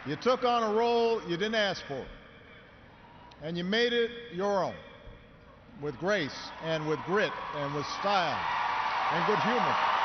You took on a role you didn't ask for, and you made it your own, with grace and with grit and with style and good humor.